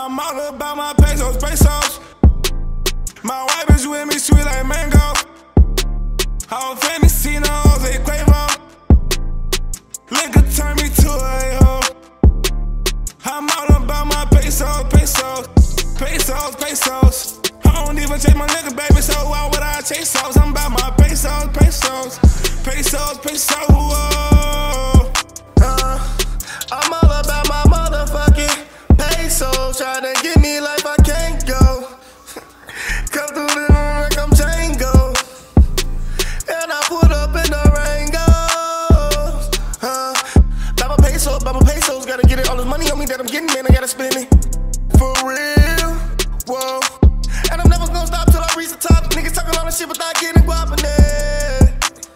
I'm all about my pesos, pesos. My wife is with me, sweet like mango. All fantasy knows they Quavo. Liquor turn me to a hoe. I'm all about my pesos, pesos. Pesos, pesos. I don't even chase my nigga, baby, so why would I chase those? I'm about my pesos, pesos. Pesos, pesos, whoa. I'm all about my motherfucking pesos. Tryna get me life, I can't go. Come through the room like I'm Django. And I put up in the Rango. About my pesos, gotta get it. All this money on me that I'm getting, man, I gotta spend it. For real, whoa. And I'm never gonna stop till I reach the top. Niggas talking all this shit without getting guap in it.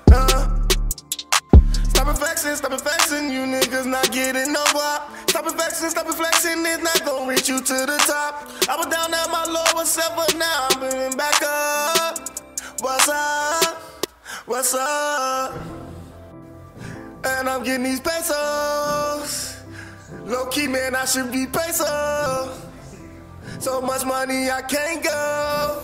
Stop flexing, you niggas not getting no guap. Stop flexing, it's not gonna reach you to the top. I was down at my lower self, but now I'm moving back up. What's up? What's up? And I'm getting these pesos. Low key, man, I should be peso. So much money, I can't go.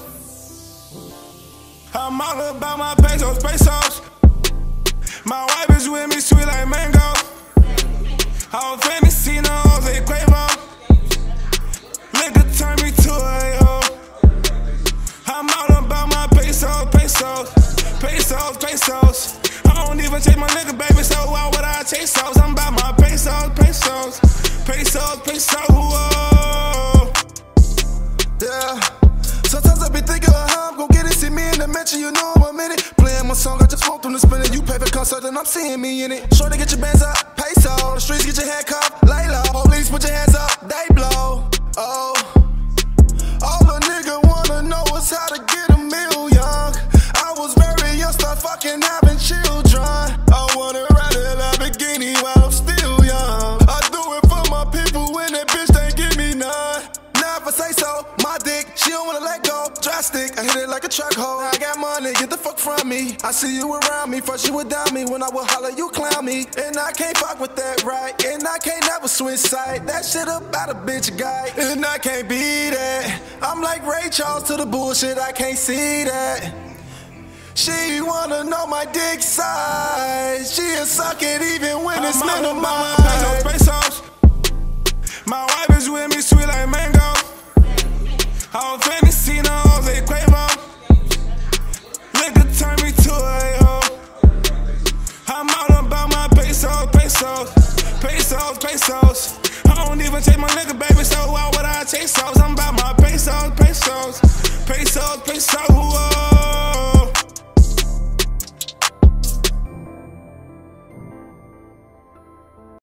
I'm all about my pesos, pesos. My wife is with me, sweet like mango. All fantasy knows they Quavo. Liquor turn me to a hoe. I'm all about my pesos, pesos. Pesos, pesos. I don't even chase my nigga, baby, so why would I chase those? I'm about my pesos, pesos. Pesos, pesos, whoa. Yeah. Sometimes I be thinking about how I'm gon' get it. See me in the mansion, you know I'm a minute. Playing my song, I just want them to spin it. You pay for concert and I'm seeing me in it. Sure to get your bands up, peso. The streets get your head cuffed, lay low. Police put your hands up, they blow. Oh, all a nigga wanna know is how to get a meal, young. I was very young, start fucking having children. I wanna ride a Lamborghini while I'm still young. I do it for my people when that bitch ain't give me none. Now if I say so, my dick, she don't wanna let go. Drastic, I hit it like a truck hole. I got money, get the fuck from me. I see you around me, first you would down me. When I would holler, you clown me. And I can't fuck with that, right? And I can't never switch side. That shit about a bitch guy. And I can't be that. I'm like Ray Charles to the bullshit, I can't see that. She wanna know my dick size. She'll suck it even when it's minimized. Pesos, pesos. My wife is with me, sweet like mango. All fantasy knows they Quavo. Liquor turn me to a hoe. I'm all about my pesos, pesos. Pesos, pesos. I don't even chase my nigga, baby, so why would I chase those? I'm about my pesos, pesos. Pesos, pesos, whoa.